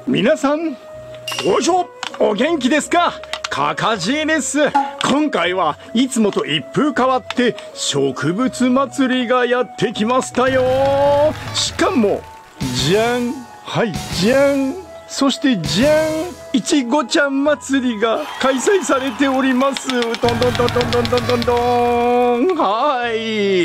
皆さん、ごしょ、お元気ですか？かかじいです。今回はいつもと一風変わって植物祭りがやってきましたよ。しかも、じゃん、はい、じゃん。そしてじゃん、いちごちゃん祭りが開催されております。どんどんどんどんどんどんどんどん。はい。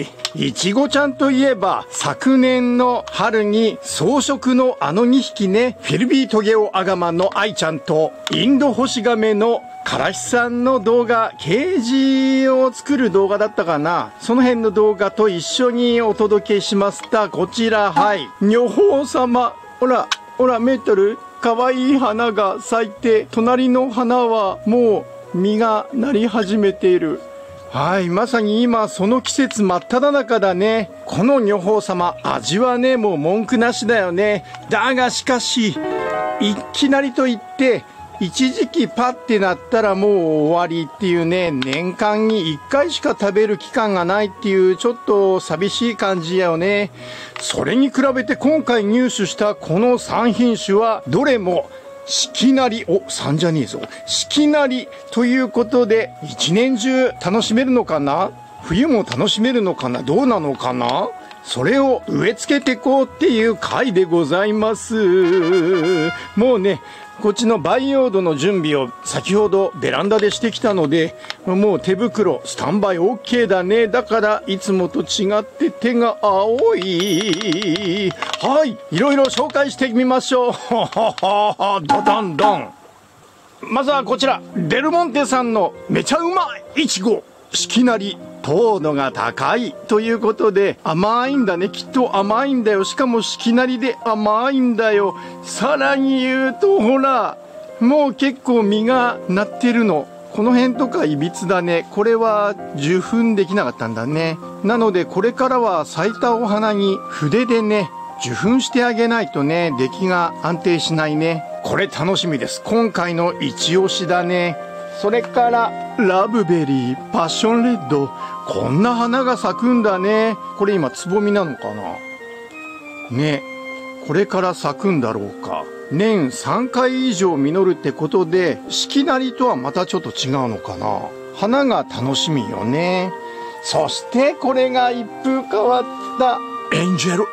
いちごちゃんといえば、昨年の春に草食のあの2匹ね、フィルビートゲオアガマのアイちゃんと、インドホシガメのからしさんの動画、ケージを作る動画だったかな。その辺の動画と一緒にお届けしました。こちら、はい。女宝様。ほら、ほら、メートル。可愛い花が咲いて、隣の花はもう実がなり始めている。はい、まさに今その季節真っ只中だね。この女宝様、味はね、もう文句なしだよね。だがしかし、いきなりと言って、一時期パッてなったらもう終わりっていうね、年間に1回しか食べる期間がないっていうちょっと寂しい感じやよね。それに比べて今回入手したこの3品種はどれも四季なり、3じゃねえぞ。四季なりということで一年中楽しめるのかな？冬も楽しめるのかな？どうなのかな？それを植え付けてこうっていう回でございます。もうね、こっちの培養土の準備を先ほどベランダでしてきたので、もう手袋スタンバイ OK だね。だからいつもと違って手が青い。はい、いろいろ紹介してみましょう。ドドンドン。まずはこちら、デルモンテさんのめちゃうまいちご、四季なり。糖度が高いということで甘いんだね。きっと甘いんだよ。しかも四季なりで甘いんだよ。さらに言うとほら、もう結構実がなってるの。この辺とかいびつだね。これは受粉できなかったんだね。なのでこれからは咲いたお花に筆でね、受粉してあげないとね、出来が安定しないね。これ楽しみです。今回の一押しだね。それからラブベリー、パッションレッド、こんな花が咲くんだね。これ今つぼみなのかなね。これから咲くんだろうか。年3回以上実るってことで、四季なりとはまたちょっと違うのかな。花が楽しみよね。そしてこれが一風変わったエンジェル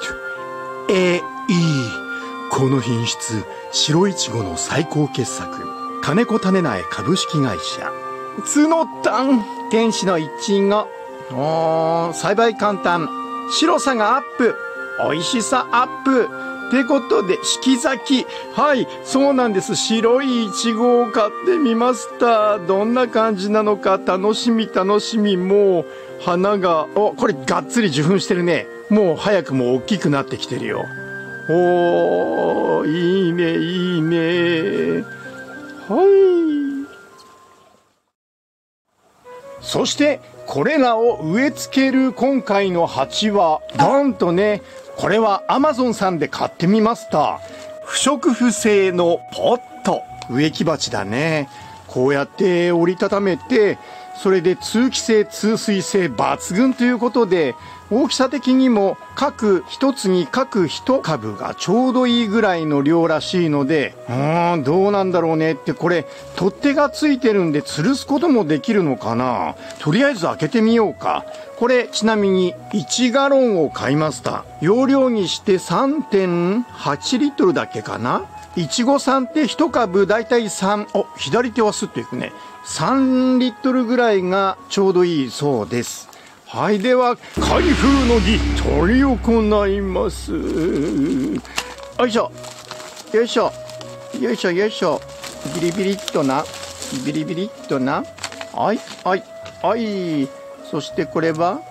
8 AE。この品質、白いちごの最高傑作、金子種苗株式会社。角たん、天使のいちご。栽培簡単。白さがアップ。美味しさアップ。ってことで、四季咲き。はい、そうなんです。白いいちごを買ってみました。どんな感じなのか楽しみ楽しみ。もう、花が、これがっつり受粉してるね。もう早くも大きくなってきてるよ。いいね、いいね。はい。そしてこれらを植え付ける今回の鉢はドンとね、これは Amazon さんで買ってみました。不織布製のポット、植木鉢だね。こうやって折りたためて、それで通気性通水性抜群ということで、大きさ的にも各一つに各一株がちょうどいいぐらいの量らしいので、どうなんだろうねって。これ取っ手がついてるんで吊るすこともできるのかな。とりあえず開けてみようか。これちなみに1ガロンを買いました。容量にして 3.8 リットルだっけかな。いちごさんって1株だいたい3、左手はスッといくね。3リットルぐらいがちょうどいいそうです。はい、では開封の儀執り行います。よいしょよいしょよいしょよいしょ。ビリビリっとな、ビリビリっとな。はいはいはい。そしてこれは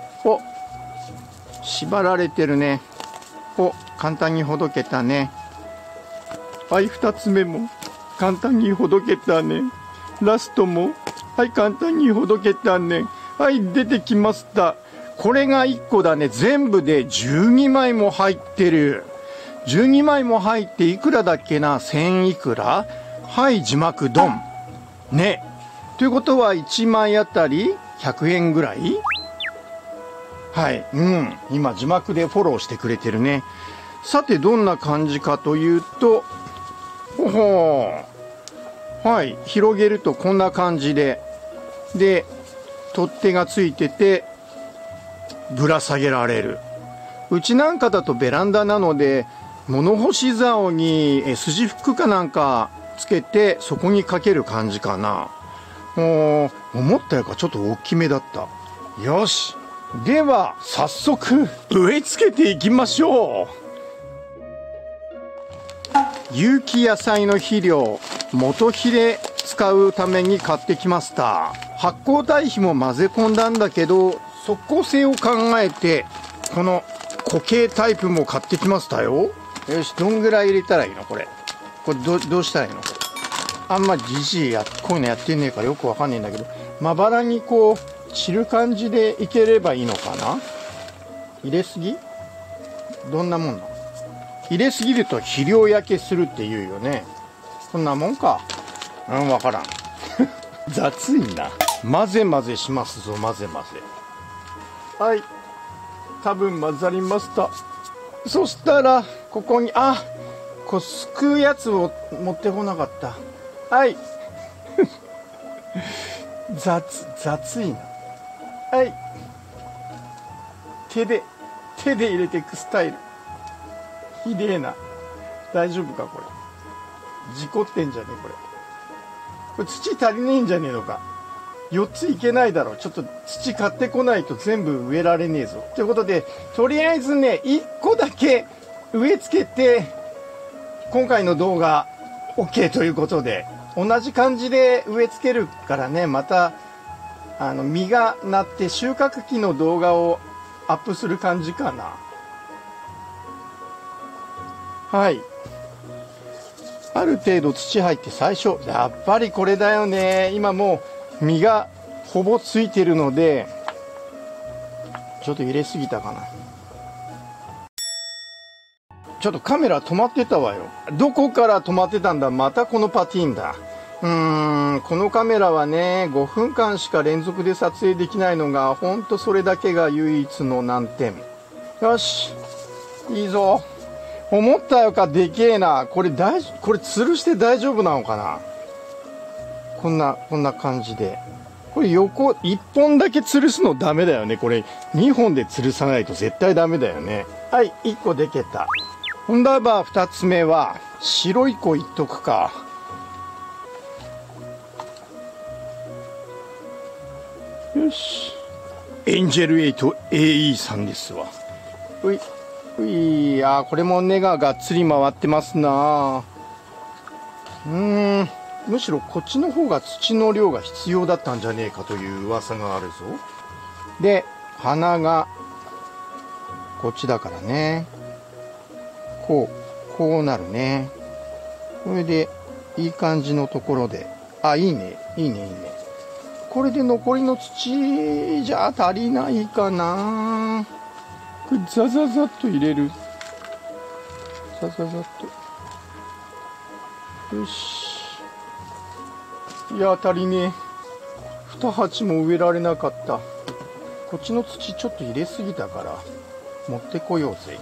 縛られてるね。簡単にほどけたね。はい、2つ目も簡単にほどけたね。ラストもはい簡単にほどけたね。はい、出てきました。これが1個だね。全部で12枚も入ってる。12枚も入っていくらだっけな。1000いくら。はい、字幕ドンね。ということは1枚あたり100円ぐらい。はい、今字幕でフォローしてくれてるね。さてどんな感じかというと、 ほう。はい。広げるとこんな感じで。で、取っ手がついてて、ぶら下げられる。うちなんかだとベランダなので、物干し竿にS字フックかなんかつけて、そこにかける感じかな。思ったよりかちょっと大きめだった。よし。では、早速、植え付けていきましょう。有機野菜の肥料、元肥で使うために買ってきました。発酵堆肥も混ぜ込んだんだけど、即効性を考えて、この固形タイプも買ってきましたよ。よし、どんぐらい入れたらいいのこれ。これどうしたらいいのこれ。あんまじじいこういうのやってねえからよくわかんねえんだけど、まばらにこう、散る感じでいければいいのかな。入れすぎどんなもんなの。入れすぎると肥料焼けするって言うよね。こんなもんか。わからん。雑いな。混ぜ混ぜしますぞ、混ぜ混ぜ。はい。多分混ざりました。そしたら、ここに、こう、すくうやつを持ってこなかった。はい。雑いな。はい。手で入れていくスタイル。ひでえな。大丈夫かこれ。事故ってんじゃねえこれ。これ土足りねえんじゃねえのか。4ついけないだろう。ちょっと土買ってこないと全部植えられねえぞ。ということで、とりあえずね、1個だけ植え付けて、今回の動画 OK ということで、同じ感じで植え付けるからね、また、実がなって収穫期の動画をアップする感じかな。はい。ある程度土入って最初、やっぱりこれだよね。今もう実がほぼついてるので、ちょっと入れすぎたかな。ちょっとカメラ止まってたわよ。どこから止まってたんだ。またこのパティーンだ。このカメラはね、5分間しか連続で撮影できないのが、ほんとそれだけが唯一の難点。よし。いいぞ。思ったよかでけえな。これ吊るして大丈夫なのかな。こんな感じで。これ横1本だけ吊るすのダメだよね。これ2本で吊るさないと絶対ダメだよね。はい、1個でけた。ほんだば2つ目は、白い子いっとくか。よし。エンジェル8 AE さんですわ。うい。これも根ががっつり回ってますな。むしろこっちの方が土の量が必要だったんじゃねえかという噂があるぞ。で、花がこっちだからね。こうなるね。これでいい感じのところで、いいね。これで残りの土じゃ足りないかな。これザザザっと入れる。ザザザっと。よし。いや、足りねえ。2鉢も植えられなかった。こっちの土ちょっと入れすぎたから、持ってこようぜ。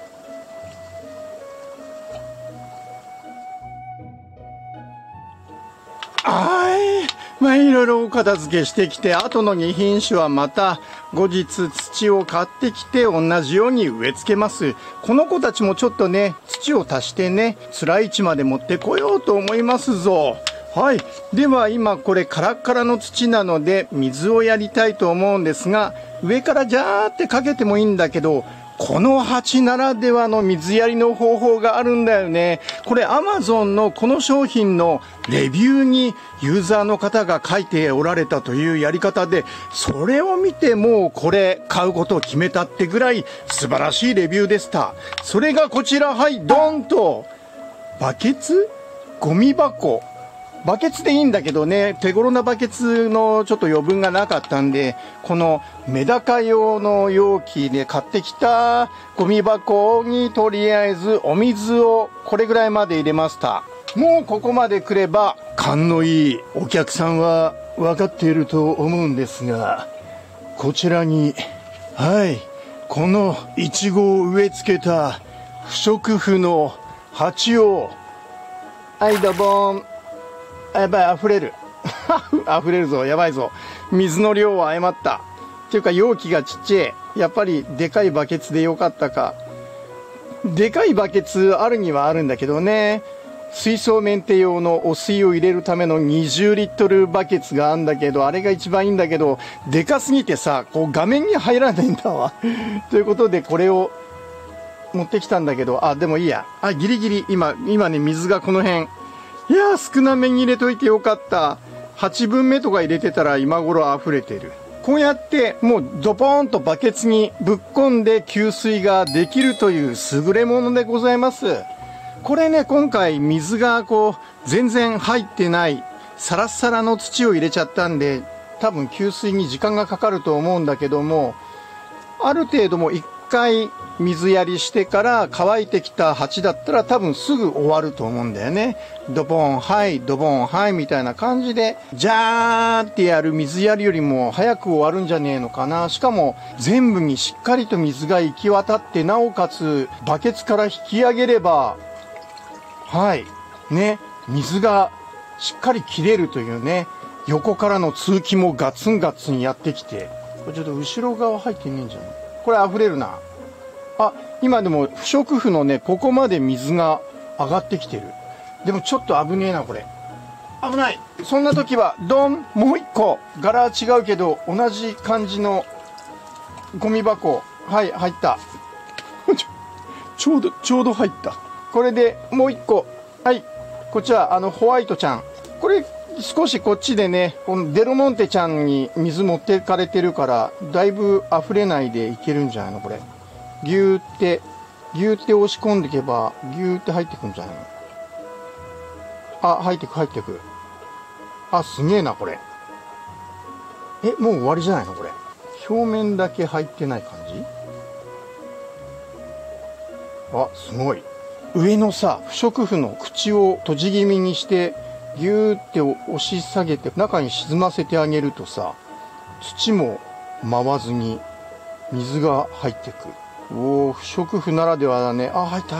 いろいろお片付けしてきて、あとの2品種はまた後日土を買ってきて同じように植え付けます。この子たちもちょっとね、土を足してね、辛い位置まで持ってこようと思いますぞ。はい。では今これカラッカラの土なので水をやりたいと思うんですが、上からジャーってかけてもいいんだけど、この鉢ならではの水やりの方法があるんだよね。これ Amazon のこの商品のレビューにユーザーの方が書いておられたというやり方で、それを見てもうこれ買うことを決めたってぐらい素晴らしいレビューでした。それがこちら、はい、ドーンとバケツ？ゴミ箱。バケツでいいんだけどね、手頃なバケツのちょっと余分がなかったんで、このメダカ用の容器で買ってきたゴミ箱にとりあえずお水をこれぐらいまで入れました。もうここまで来れば勘のいいお客さんは分かっていると思うんですが、こちらに、はい、このイチゴを植え付けた不織布の鉢を、 はい、ドボン。やばい、溢れる。溢れるぞ、やばいぞ。水の量を誤った。っていうか、容器がちっちゃい。やっぱり、でかいバケツでよかったか。でかいバケツあるにはあるんだけどね。水槽メンテ用のお水を入れるための20リットルバケツがあるんだけど、あれが一番いいんだけど、でかすぎてさ、こう画面に入らないんだわ。ということで、これを持ってきたんだけど、あ、でもいいや。あ、ギリギリ、今ね、水がこの辺。いやー、少なめに入れといてよかった。8分目とか入れてたら今頃溢れてる。こうやってもうドポーンとバケツにぶっ込んで給水ができるという優れものでございます。これね、今回水がこう全然入ってないサラッサラの土を入れちゃったんで、多分給水に時間がかかると思うんだけども、ある程度もう一回水やりしてから乾いてきた鉢だったら多分すぐ終わると思うんだよね。ドボン、はい、ドボン、はい、みたいな感じで、ジャーってやる水やりよりも早く終わるんじゃねえのかな。しかも全部にしっかりと水が行き渡って、なおかつバケツから引き上げれば、はい、ね、水がしっかり切れるというね、横からの通気もガツンガツンやってきて、これちょっと後ろ側入ってねえんじゃない？これ溢れるな。あ、今でも不織布のね、ここまで水が上がってきてる。でもちょっと危ねえな、これ。危ない。そんな時は、ドン、もう一個。柄は違うけど、同じ感じのゴミ箱。はい、入った。ちょうど入った。これでもう一個。はい。こっちは、ホワイトちゃん。これ、少しこっちでね、このデロモンテちゃんに水持ってかれてるから、だいぶ溢れないでいけるんじゃないの、これ。ギューって押し込んでいけば、ギューって入ってくんじゃないの？あ、入ってく。あ、すげえな、これ。もう終わりじゃないの、これ。表面だけ入ってない感じ？あ、すごい。上のさ、不織布の口を閉じ気味にして、ギューって押し下げて、中に沈ませてあげるとさ、土も舞わずに水が入ってく。おー、不織布ならではだね。あ、入った。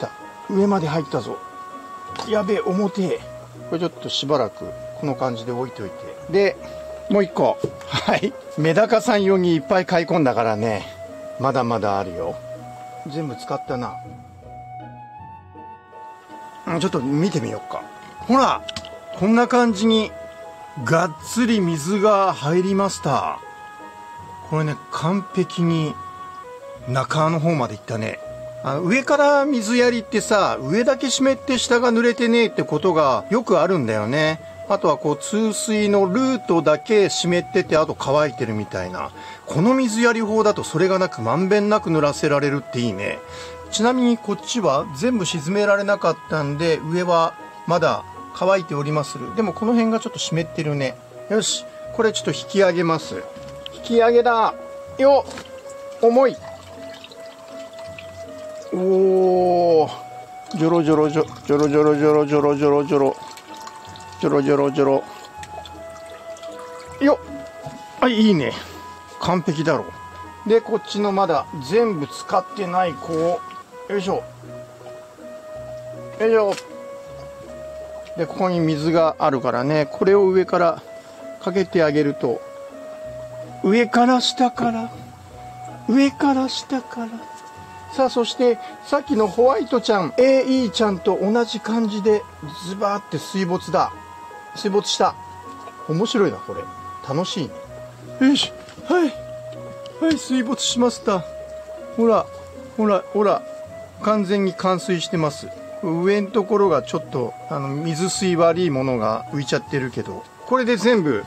上まで入ったぞ。やべえ、重てえ。これちょっとしばらく、この感じで置いといて。で、もう一個。はい。メダカさん用にいっぱい買い込んだからね。まだまだあるよ。全部使ったな。ちょっと見てみようか。ほら、こんな感じに、がっつり水が入りました。これね、完璧に、中の方まで行ったね。上から水やりってさ、上だけ湿って下が濡れてねえってことがよくあるんだよね。あとはこう通水のルートだけ湿ってて、あと乾いてるみたいな。この水やり法だとそれがなくまんべんなく濡らせられるっていいね。ちなみにこっちは全部沈められなかったんで、上はまだ乾いておりまする。でもこの辺がちょっと湿ってるね。よし、これちょっと引き上げます。引き上げだよ。重い。おー、ジョロジョロジョロジョロジョロジョロジョロジョロジョロジョロジョロよっ。はい、いいね。完璧だろう。で、こっちのまだ全部使ってない子を、よいしょよいしょ。で、ここに水があるからね、これを上からかけてあげると、上から下からさあ、そしてさっきのホワイトちゃん AE ちゃんと同じ感じでズバーって水没した。面白いな、これ楽しいね。よし、はい、水没しました。ほら完全に冠水してます。上のところがちょっと水水悪いものが浮いちゃってるけど、これで全部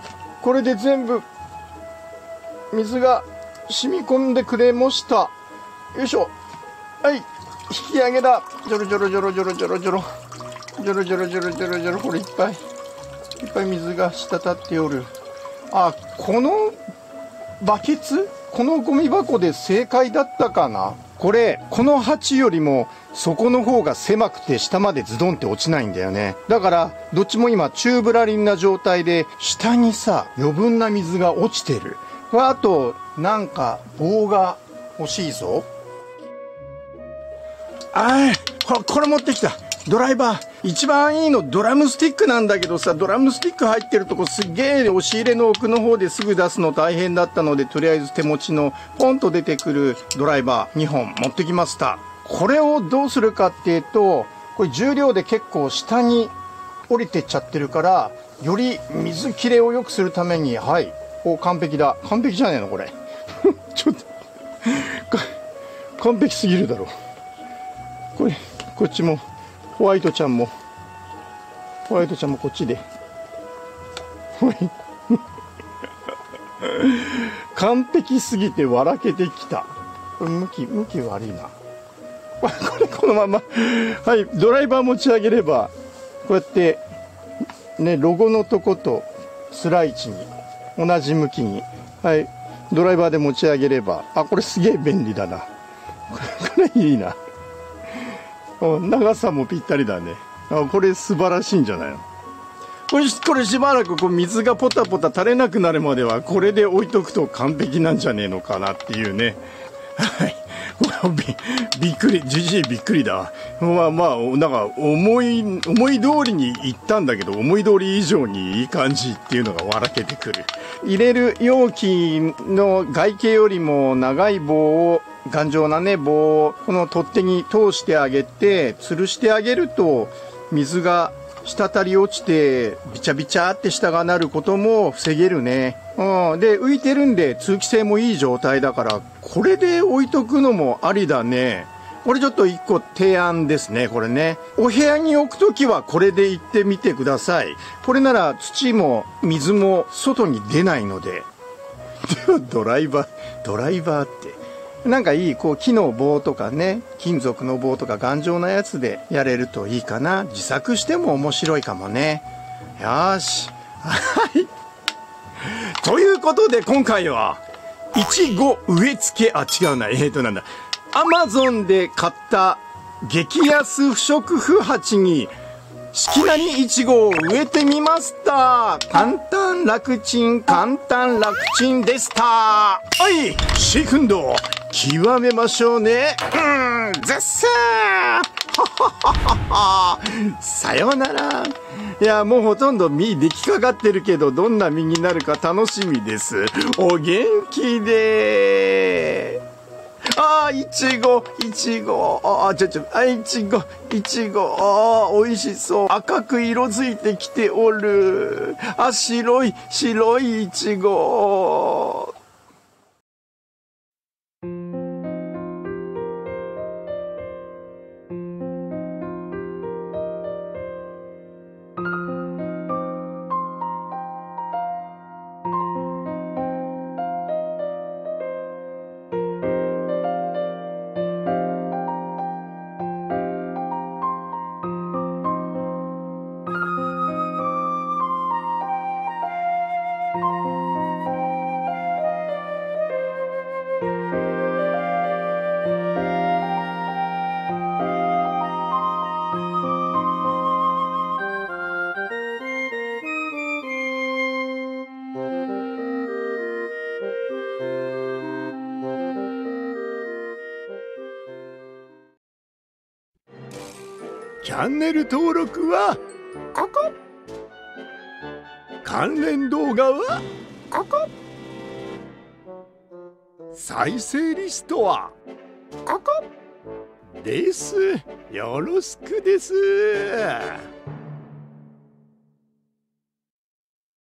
水が染み込んでくれました。よいしょ。はい、引き上げだ。ジョロジョロジョロジョロジョロジョロジョロジョロジョロジョロジョロ。これいっぱい水が滴っておる。あ、このバケツ、このゴミ箱で正解だったかな。この鉢よりも底の方が狭くて下までズドンって落ちないんだよね。だからどっちも今チューブラリンな状態で、下にさ余分な水が落ちてる。あとなんか棒が欲しいぞ。これ持ってきた。 ドライバー一番いいのドラムスティックなんだけどさ、ドラムスティック入ってるとこすっげえ押し入れの奥の方ですぐ出すの大変だったので、とりあえず手持ちのポンと出てくるドライバー2本持ってきました。これをどうするかっていうと、これ重量で結構下に降りてっちゃってるから、より水切れを良くするために、はい、お、完璧だ。完璧じゃねえのこれちょっと完璧すぎるだろ。これこっちもホワイトちゃんもこっちで完璧すぎて笑けてきた。これ向き悪いな。これこのままはい、ドライバー持ち上げればこうやってね、ロゴのとことスライチに同じ向きに、はい、ドライバーで持ち上げれば、あ、これすげえ便利だな。これいいな。長さもぴったりだね。あ、これ素晴らしいんじゃないの。これしばらくこう水がポタポタ垂れなくなるまではこれで置いとくと完璧なんじゃねえのかなっていうね。はい。びっくり、じじいびっくりだ。なんか思い通りにいったんだけど、思い通り以上にいい感じっていうのが笑けてくる。入れる容器の外径よりも長い棒を、頑丈なね、棒をこの取っ手に通してあげて、吊るしてあげると、水が滴り落ちて、ビチャビチャって下がなることも防げるね。で、浮いてるんで通気性もいい状態だから、これで置いとくのもありだね。これちょっと一個提案ですね、これね。お部屋に置くときはこれで行ってみてください。これなら土も水も外に出ないので。ドライバーって。なんかいい、こう木の棒とかね、金属の棒とか頑丈なやつでやれるといいかな。自作しても面白いかもね。よーし。はい。ということで今回は、いちご植え付け、違うな、なんだ。アマゾンで買った激安不織布鉢に、四季なりいちごを植えてみました。簡単楽ちんでした。はい、シーフンド、極めましょうね。絶賛さようなら。いや、もうほとんど実出来かかってるけど、どんな実になるか楽しみです。お元気で。いちご。いちご。美味しそう。赤く色づいてきておる。白いいちご。チャンネル登録はここ。関連動画はここ。再生リストはここです。よろしくです。